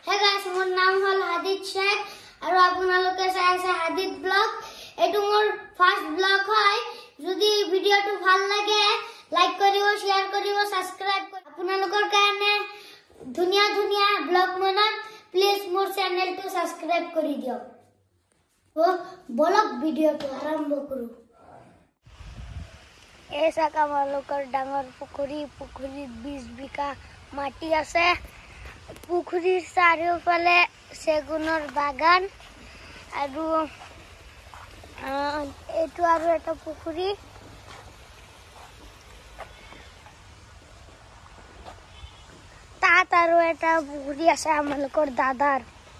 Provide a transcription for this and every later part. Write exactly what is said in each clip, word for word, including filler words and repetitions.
Hey guys, my name is Hadeed Sheikh. আৰু আপোনালোকে চাই আছে হাদিদ ব্লগ। এটো মোৰ ফাৰ্স্ট ব্লগ হয়। যদি ভিডিওটো ভাল লাগে লাইক কৰিব, শেয়াৰ কৰিব, সাবস্ক্ৰাইব কৰিব। আপোনালোকৰ কাৰণে ধুনিয়া ধুনিয়া ব্লগ মনত প্লিজ মোৰ চেনেলটো সাবস্ক্ৰাইব কৰি দিয়ক। ও ব্লগ ভিডিওটো আৰম্ভ কৰো। এসা কামালোকৰ ডাঙৰ পুখুৰী, পুখুৰীত বিশ বিঘা মাটি আছে। পুখুৰীৰ চাৰিওফালে সেগুনৰ বাগান আৰু এটো আৰু এটা পুখুৰী। তাত আৰু এটা পুখুৰী আছে আমালোকৰ দাদাৰ।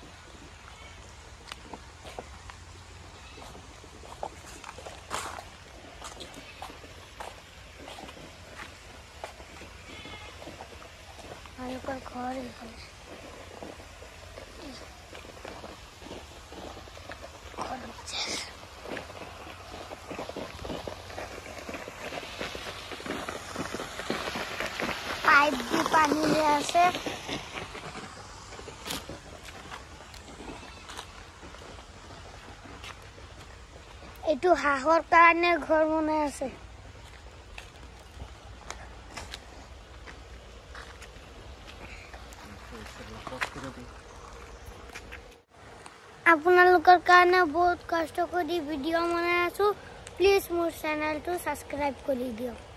আমালোকৰ ঘৰ এইফালে। পাইপ দি পানী হৈ আছে। এইটো হাঁহৰ কাৰণে ঘৰ বনাই আছে। আপোনালোকৰ কাৰণে বহুত কষ্ট কৰি ভিডিও বনাই আছো। প্লিজ মোৰ চেনেলটো সাবস্ক্ৰাইব কৰি দিয়ক।